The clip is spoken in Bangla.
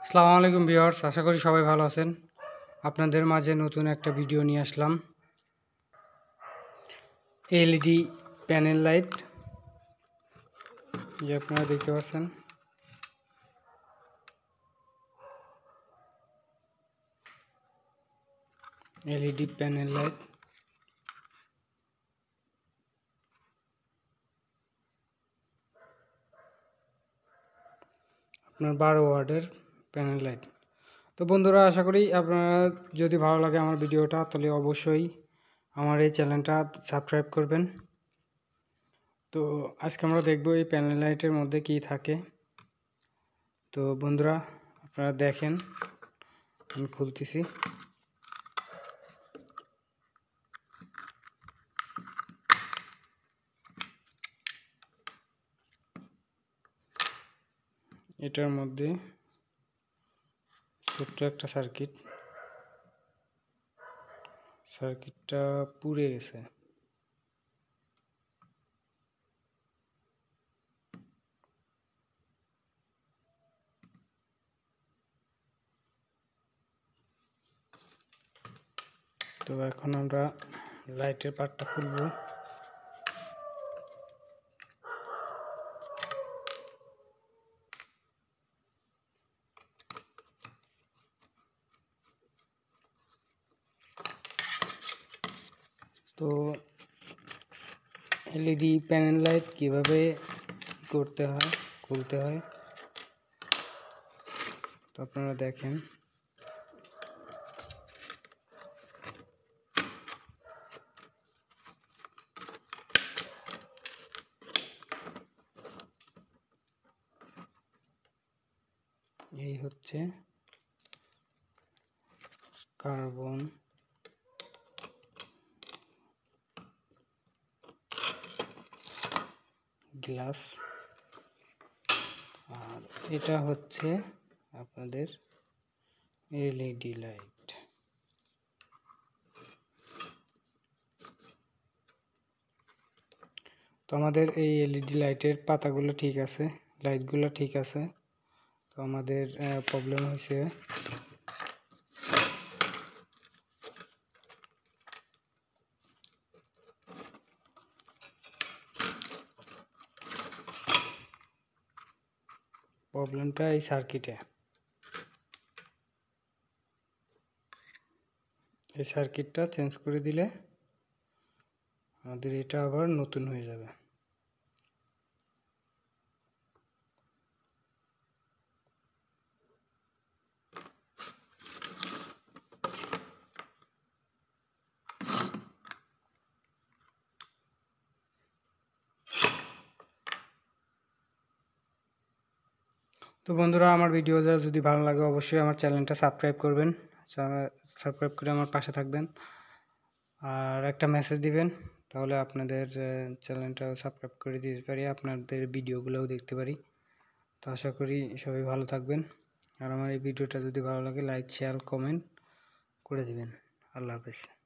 আসসালামু আলাইকুম ভিউয়ার্স, আশা করি সবাই ভালো আছেন। আপনাদের মাঝে নতুন একটা ভিডিও নিয়ে আসলাম। এলইডি প্যানেল লাইট, যে আপনারা দেখতে পাচ্ছেন। এলইডি প্যানেল লাইট আপনার 12 ওয়াটের প্যানেল লাইট। তো বন্ধুরা, আশা করি আপনারা যদি ভালো লাগে আমার ভিডিওটা, তাহলে অবশ্যই আমার এই চ্যানেলটা সাবস্ক্রাইব করবেন। তো আজকে আমরা দেখব এই প্যানেল লাইটের মধ্যে কি থাকে। তো বন্ধুরা, আপনারা দেখেন, আমি খুলতেছি। এটার মধ্যে ছোট্ট একটা সার্কিটটা পুড়ে গেছে। তো এখন আমরা লাইটের পার্টটা খুলব। তো এলইডি প্যানেল লাইট কিভাবে করতে হয়, খুলতে হয়, তো আপনারা দেখেন। এই হচ্ছে কার্বন গ্লাস, আর এটা হচ্ছে আপনাদের এলইডি লাইট। তো আমাদের এই এলইডি লাইটের পাতাগুলো ঠিক আছে, লাইটগুলো ঠিক আছে। তো আমাদের প্রবলেম হয়েছে এই সার্কিটে। এই সার্কিটটা চেঞ্জ করে দিলে আমাদের এটা আবার নতুন হয়ে যাবে। তো বন্ধুরা, আমার ভিডিওটা যদি ভালো লাগে অবশ্যই আমার চ্যানেলটা সাবস্ক্রাইব করবেন, সাবস্ক্রাইব করে আমার পাশে থাকবেন, আর একটা মেসেজ দিবেন, তাহলে আপনাদের চ্যানেলটা সাবস্ক্রাইব করে দিতে পারি, আপনাদের ভিডিওগুলোও দেখতে পারি। তো আশা করি সবাই ভালো থাকবেন, আর আমার এই ভিডিওটা যদি ভালো লাগে লাইক, শেয়ার, কমেন্ট করে দিবেন। আল্লাহ হাফেজ।